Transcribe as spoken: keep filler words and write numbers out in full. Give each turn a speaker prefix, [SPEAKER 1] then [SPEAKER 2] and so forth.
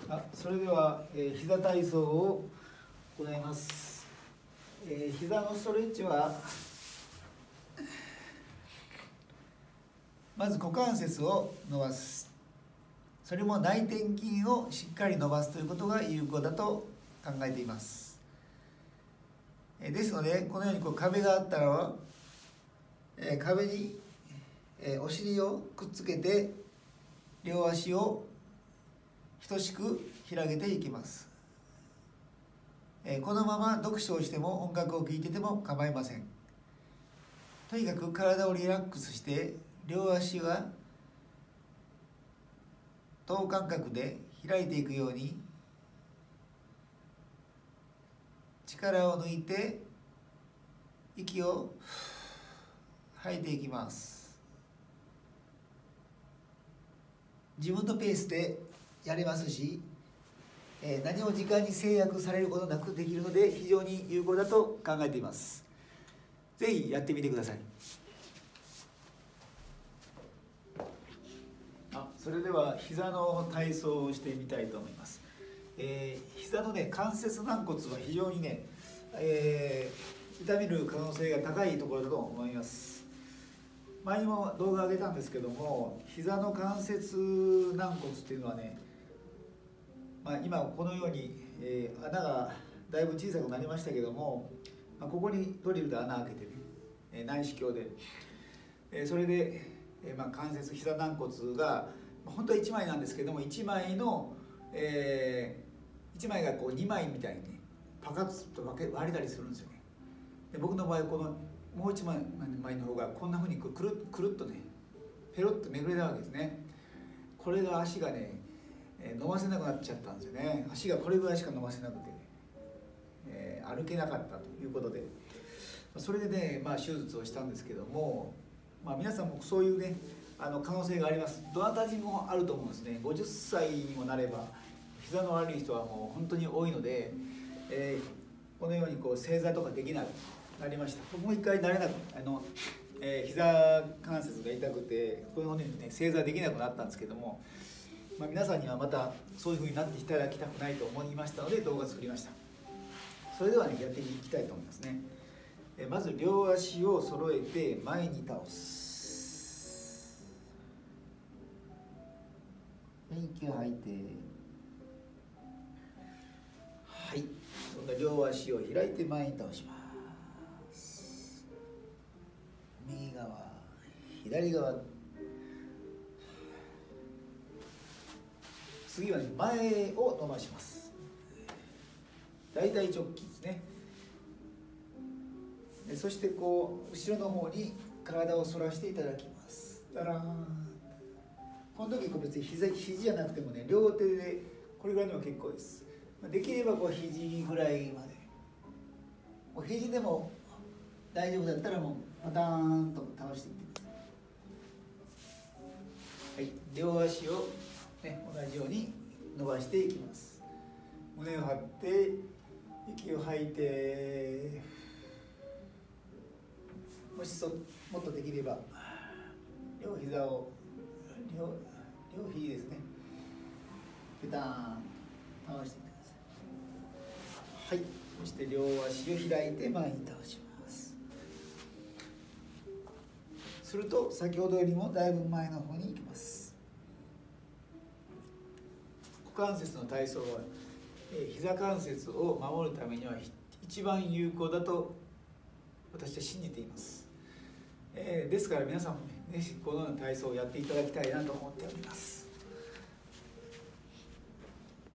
[SPEAKER 1] あ、それでは、えー、膝体操を行います。えー、膝のストレッチはまず股関節を伸ばす。それも内転筋をしっかり伸ばすということが有効だと考えています。えー、ですのでこのようにこう壁があったら、えー、壁に、えー、お尻をくっつけて両足を等しく広げていきます。えー、このまま読書をしても音楽を聴いてても構いません。とにかく体をリラックスして両足が等間隔で開いていくように力を抜いて息を吐いていきます。自分のペースでやれますし、えー、何も時間に制約されることなくできるので非常に有効だと考えています。ぜひやってみてください。あ、それでは膝の体操をしてみたいと思います。えー、膝のね関節軟骨は非常にね、えー、痛める可能性が高いところだと思います。前にも動画を上げたんですけども、膝の関節軟骨っていうのはね、まあ、今このように、えー、穴がだいぶ小さくなりましたけども、まあ、ここにドリルで穴開けてね、えー、内視鏡で、えー、それで、えーまあ、関節膝軟骨が本当はいちまいなんですけども、いちまいの、えー、いちまいがこうにまいみたいにねパカッと割れたりするんですよね。で僕の場合このもういちまいの方がこんなふうにくるくるっとねペロッとめぐれたわけですね。これが足がね伸ばせなくなっちゃったんですよね。足がこれぐらいしか伸ばせなくて、えー、歩けなかったということで、それでね、まあ、手術をしたんですけども、まあ、皆さんもそういうねあの可能性があります。どなたにもあると思うんですね。ごじゅっさいにもなれば膝の悪い人はもう本当に多いので、えー、このようにこう正座とかできなくなりました。僕も一回慣れなくあの、えー、膝関節が痛くてこのようにね正座できなくなったんですけども、まあ、皆さんにはまたそういうふうになっていただきたくないと思いましたので動画を作りました。それではねやっていきたいと思いますね。えまず両足を揃えて前に倒す。息を吐いて、はい、今度は両足を開いて前に倒します。右側左側、次はね前を伸ばします。大腿直筋ですね。でそしてこう後ろの方に体を反らしていただきます。だらーん。この時こう別に膝肘じゃなくてもね両手でこれぐらいでも結構です。できればこう肘ぐらいまで、もう肘でも大丈夫だったらもうパターンと倒していってください。はい、両足をね、同じように伸ばしていきます。胸を張って息を吐いて、もしそもっとできれば両膝を両両肘ですねペターン倒していってください。はい、そして両足を開いて前に倒します。すると先ほどよりもだいぶ前の方に行きます。股関節の体操は、えー、膝関節を守るためには一番有効だと私は信じています。えー、ですから皆さんもね、ぜひこのような体操をやっていただきたいなと思っております。